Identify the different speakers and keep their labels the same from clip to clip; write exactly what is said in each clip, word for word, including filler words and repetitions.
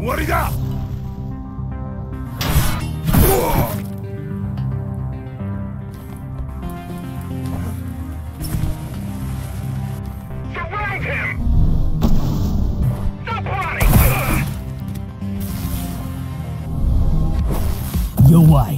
Speaker 1: わりだ。
Speaker 2: 弱い。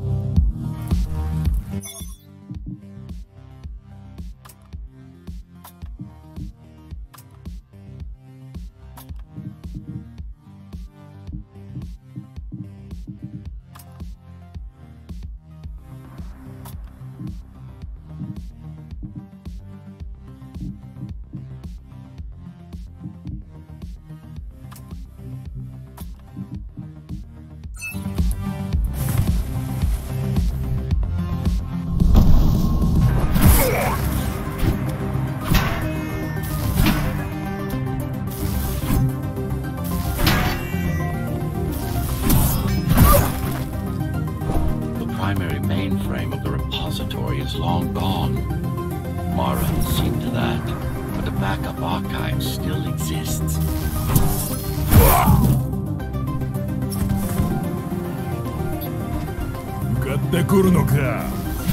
Speaker 3: Mainframe of the repository is long gone. Mara has seen to that, but the backup archive still exists.
Speaker 1: 向かってくるのか。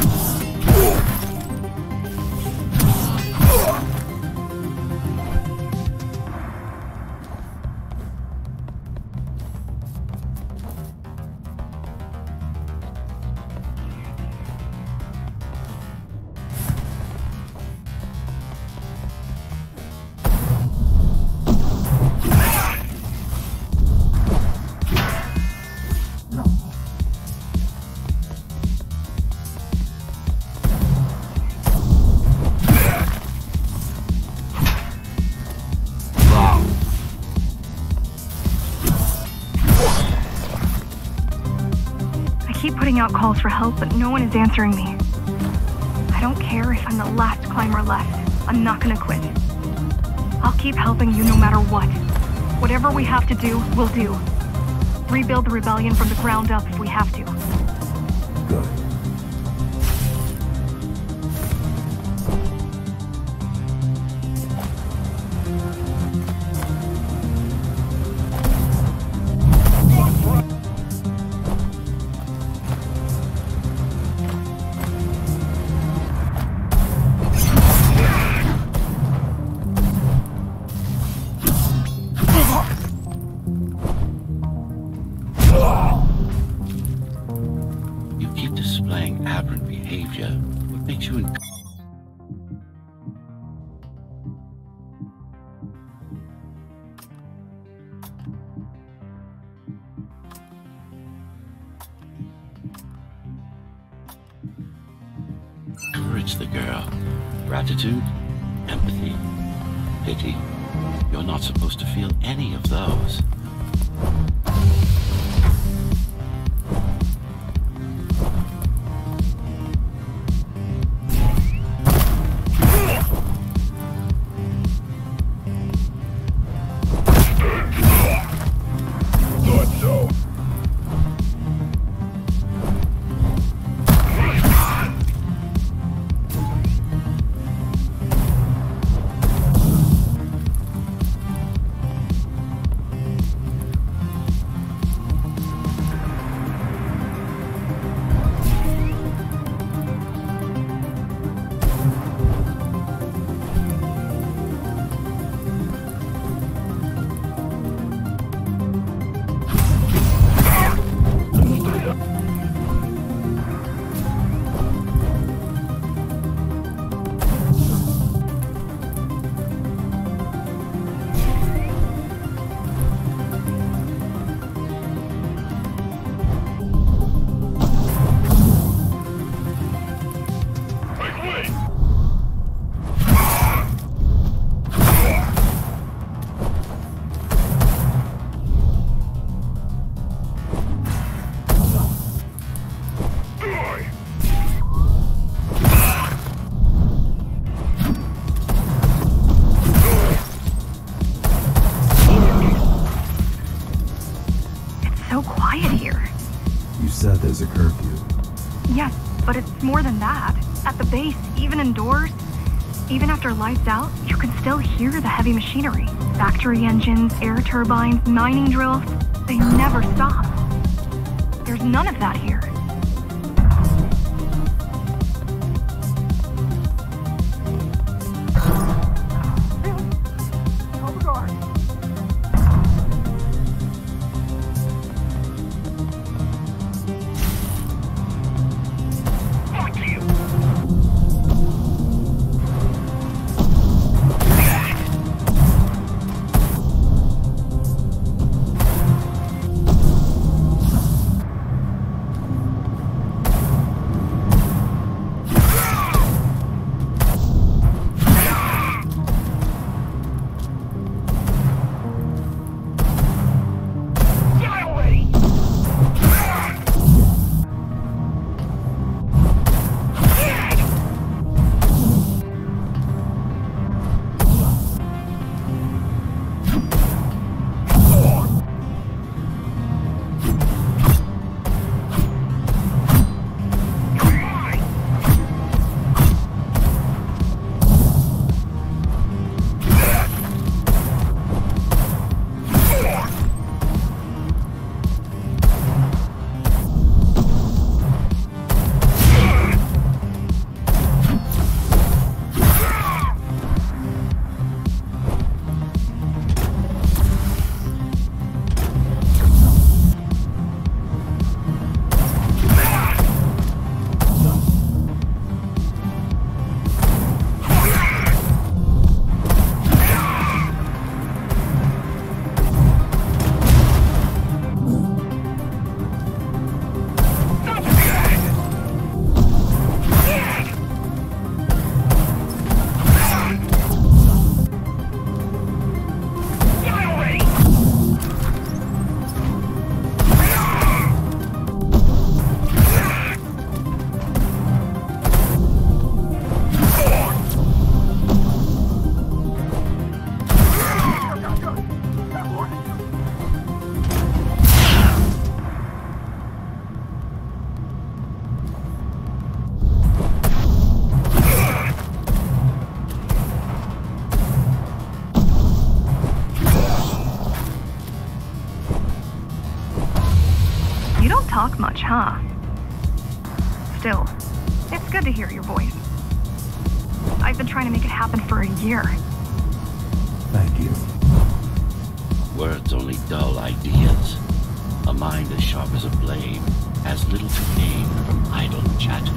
Speaker 4: Out calls for help, but no one is answering me. I don't care if I'm the last climber left. I'm not gonna quit. I'll keep helping you no matter what. Whatever we have to do, we'll do. Rebuild the rebellion from the ground up if we have to.
Speaker 1: Good.
Speaker 3: Encourage the girl. Gratitude, empathy, pity. You're not supposed to feel any of those.
Speaker 5: said there's a curfew.
Speaker 4: Yes, but it's more than that. At the base, even indoors, Even after lights out, you can still hear the heavy machinery. Factory engines, air turbines, mining drills. They never stop. There's none of that here. Talk much, huh? Still, it's good to hear your voice. I've been trying to make it happen for a year.
Speaker 5: Thank you.
Speaker 3: Words only dull ideas. A mind as sharp as a blade has little to gain from idle chatting.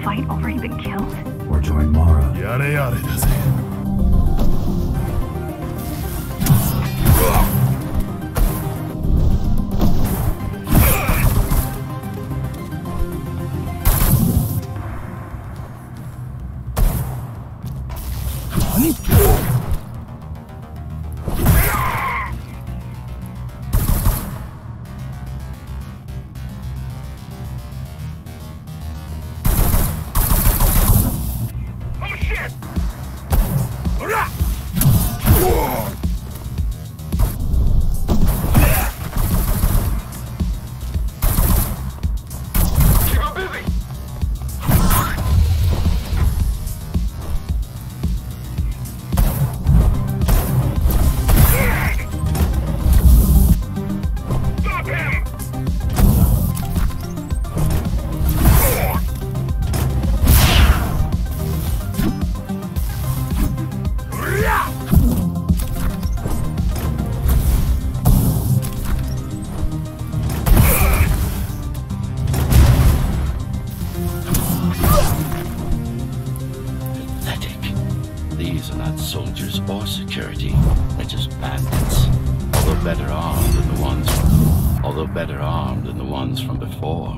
Speaker 4: fight already been killed?
Speaker 5: Or join Mara.
Speaker 1: やれやれだぜ。
Speaker 3: These are not soldiers or security. They're just bandits. Although better armed than the ones from, although better armed than the ones from before.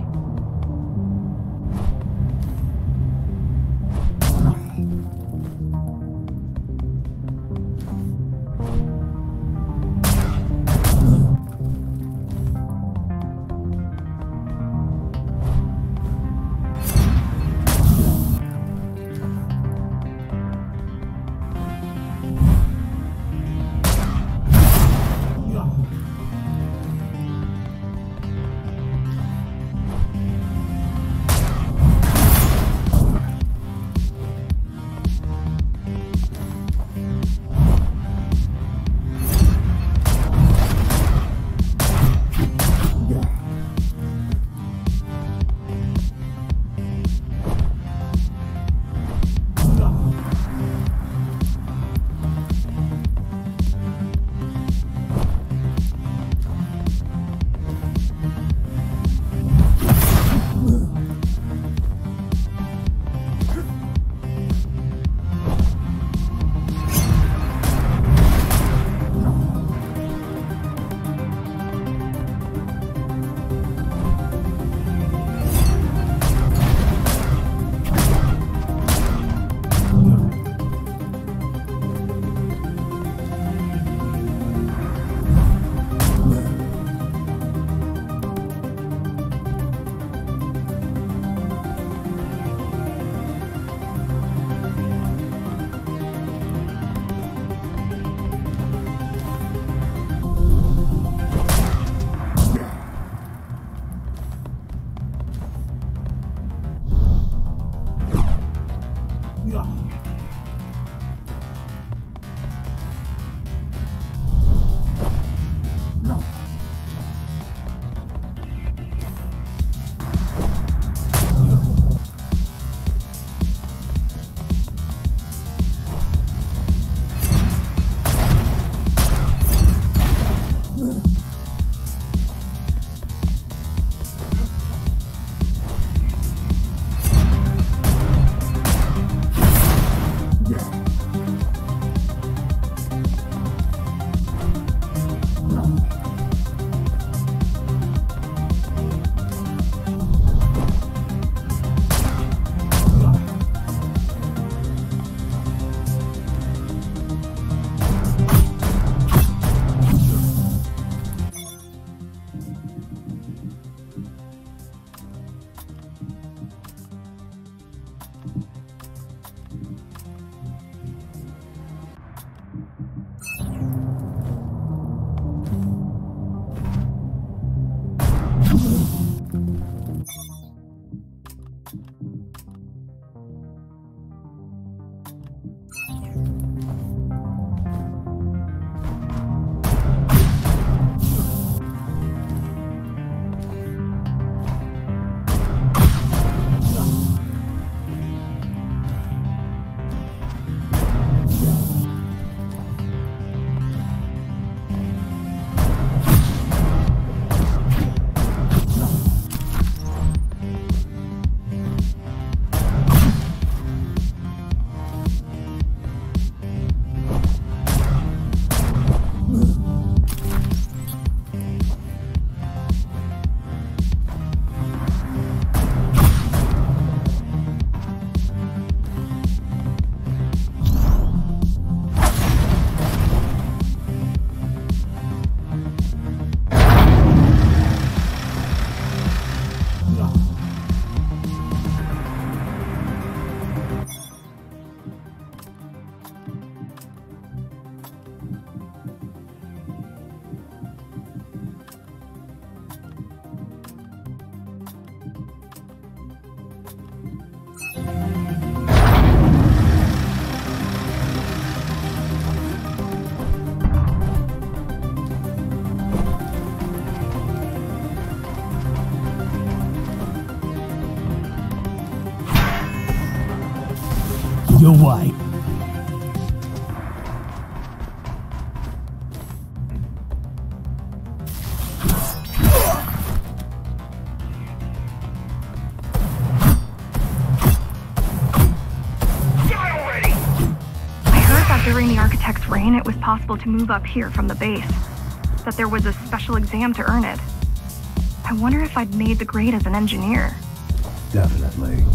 Speaker 4: during the architect's reign, it was possible to move up here from the base. That there was a special exam to earn it. I wonder if I'd made the grade as an engineer.
Speaker 5: Definitely.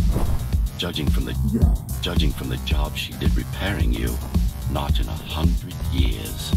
Speaker 3: Judging from the judging from the job she did repairing you, not in a hundred years.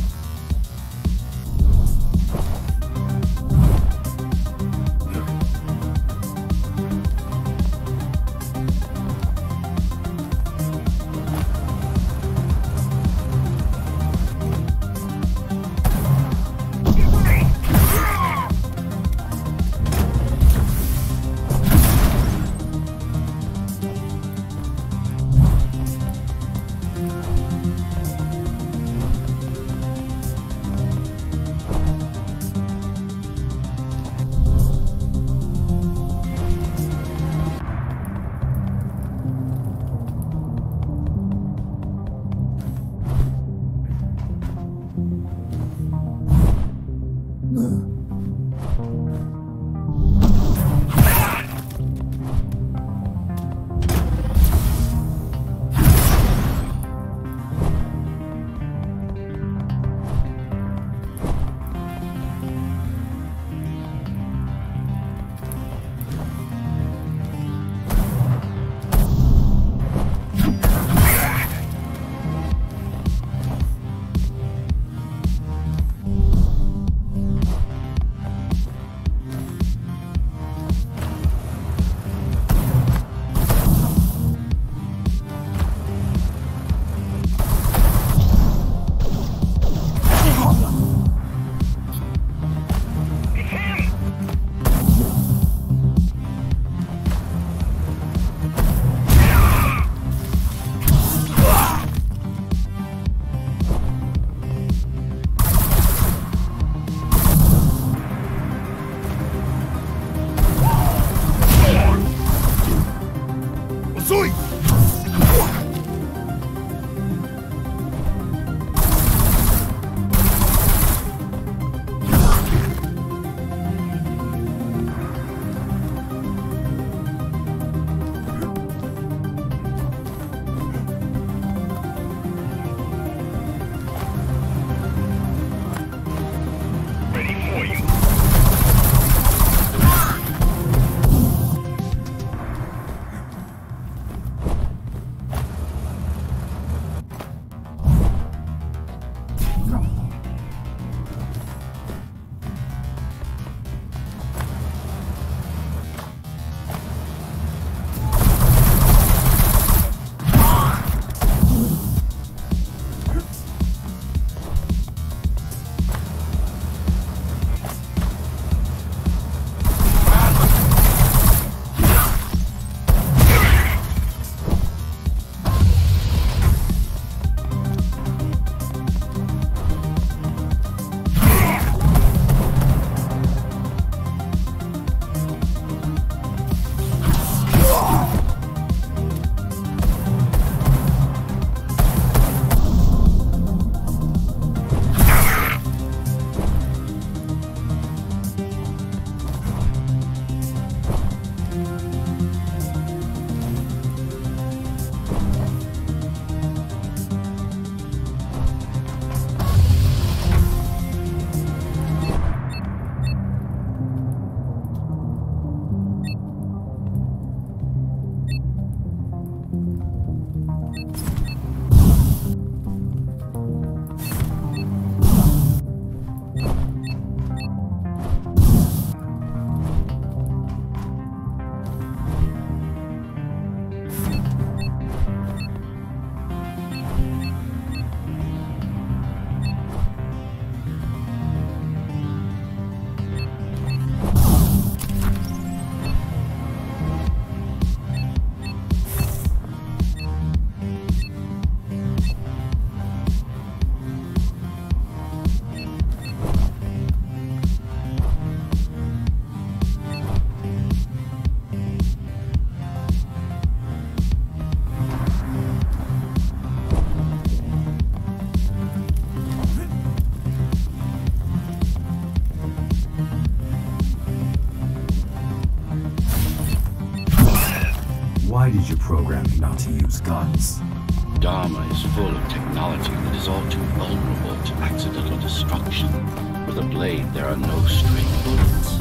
Speaker 5: Why did you program me not to use guns?
Speaker 3: Dharma is full of technology that is all too vulnerable to accidental destruction. With a blade, there are no stray bullets,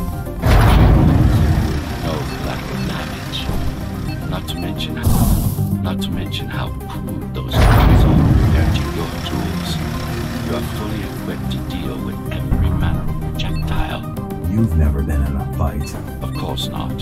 Speaker 3: no collateral damage. Not to mention how, not to mention how crude those guns are compared to your tools. You are fully equipped to deal with every manner of projectile.
Speaker 5: You've never been in a fight.
Speaker 3: Of course not.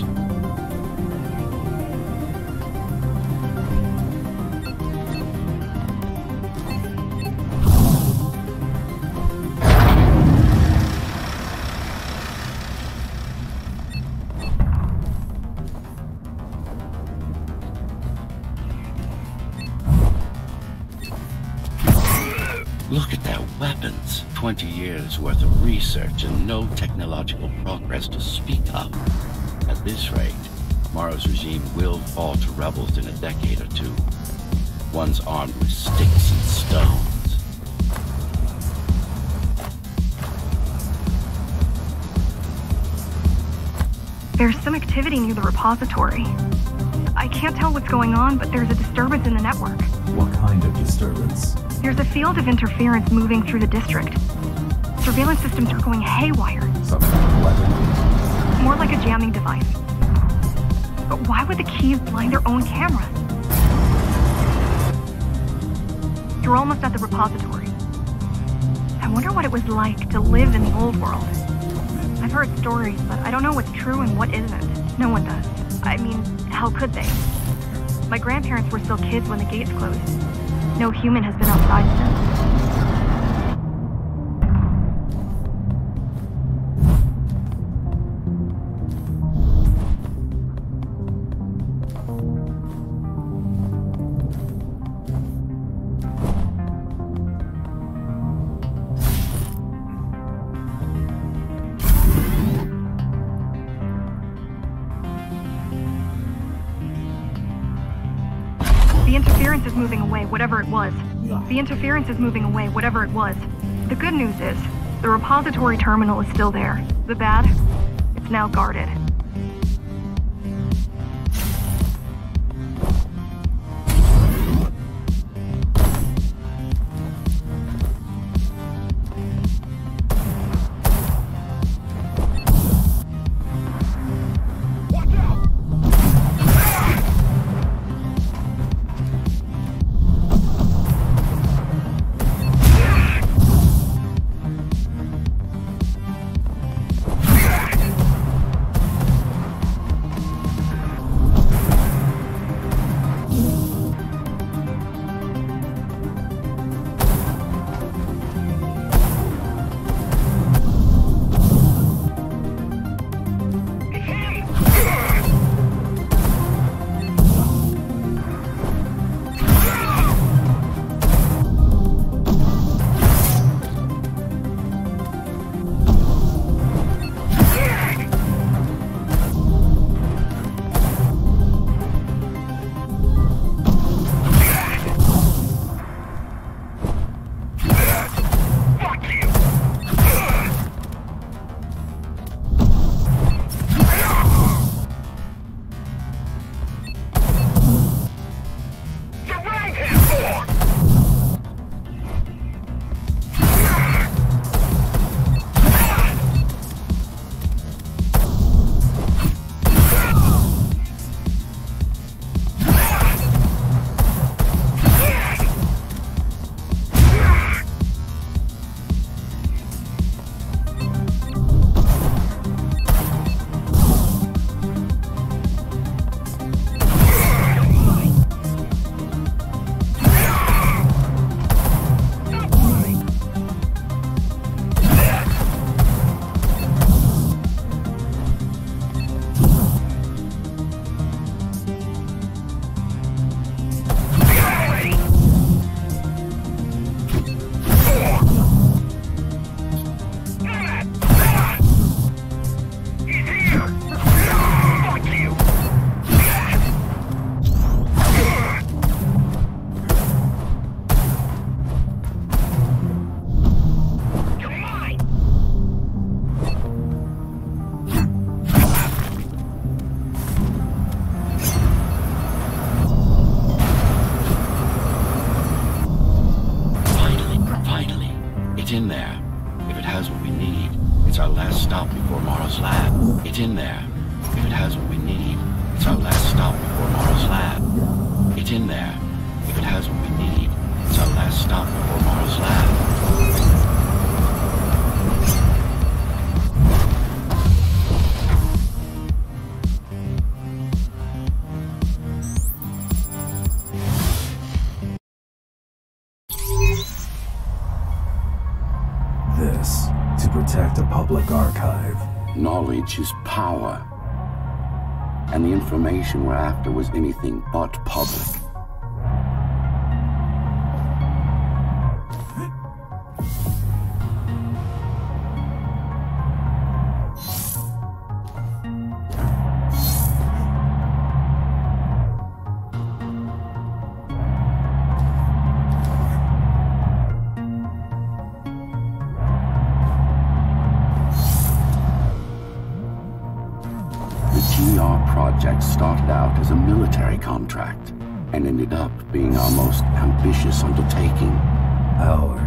Speaker 3: Look at their weapons. Twenty years worth of research and no technological progress to speak of. At this rate, Morrow's regime will fall to rebels in a decade or two. Ones armed with sticks and stones.
Speaker 4: There's some activity near the repository. I can't tell what's going on, but there's a disturbance in the network.
Speaker 5: What kind of disturbance?
Speaker 4: There's a field of interference moving through the district. Surveillance systems are going haywire.
Speaker 5: Some kind of weapon?
Speaker 4: More like a jamming device. But why would the keys blind their own cameras? You're almost at the repository. I wonder what it was like to live in the old world. I've heard stories, but I don't know what's true and what isn't. No one does. I mean, how could they? My grandparents were still kids when the gates closed. No human has been outside since. The interference is moving away, whatever it was. The interference is moving away, whatever it was. The good news is, the repository terminal is still there. The bad, it's now guarded.
Speaker 3: It's in there. If it has what we need, it's our last stop before Morrow's lab. It's in there. If it has what we need, it's our last stop before Morrow's lab. It's in there. If it has what we need, it's our last stop before Morrow's lab.
Speaker 5: This to protect a public archive.
Speaker 2: Knowledge is power. And the information we're after was anything but public. The G R project started out as a military contract and ended up being our most ambitious undertaking.
Speaker 5: Our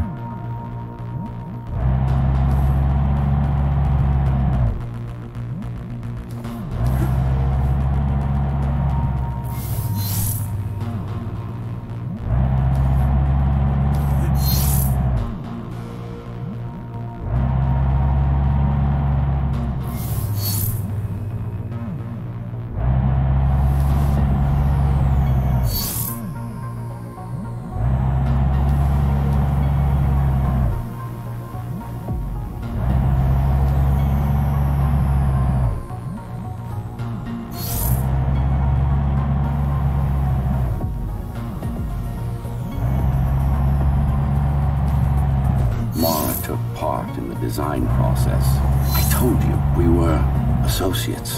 Speaker 2: Mara took part in the design process. I told you, we were associates.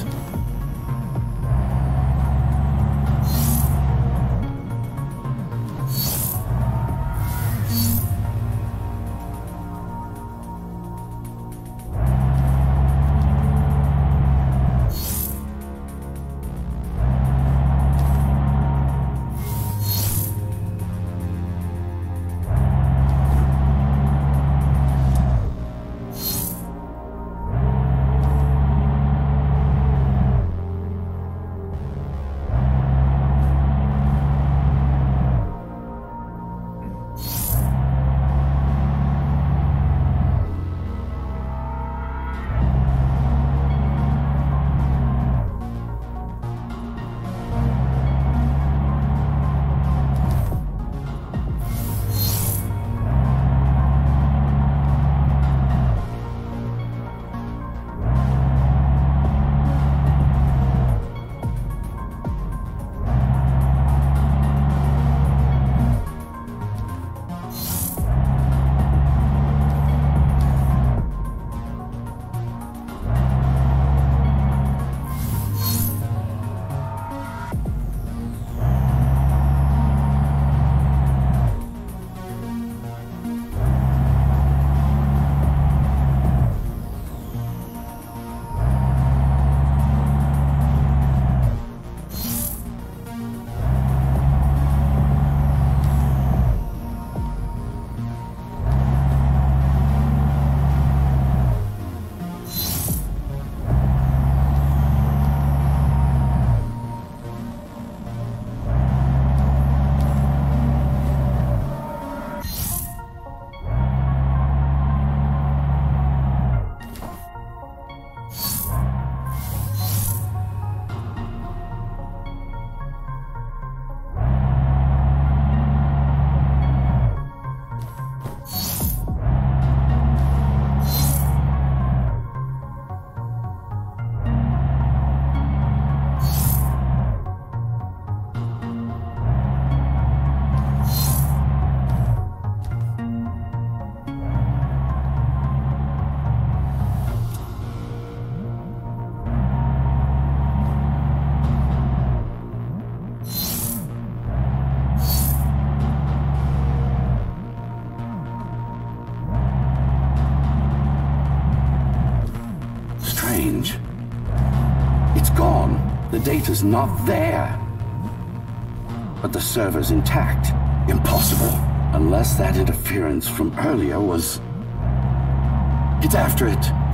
Speaker 2: It's gone. The data's not there. But the server's intact. Impossible. Unless that interference from earlier was Get after it.